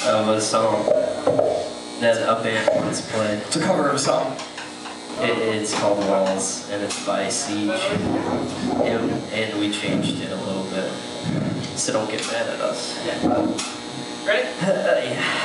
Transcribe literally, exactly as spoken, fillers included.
of a song that a band once played. It's a cover of a song. It, it's called Walls, and it's by Siege. And, and we changed it a little bit. So don't get mad at us. Yeah. Ready? Yeah.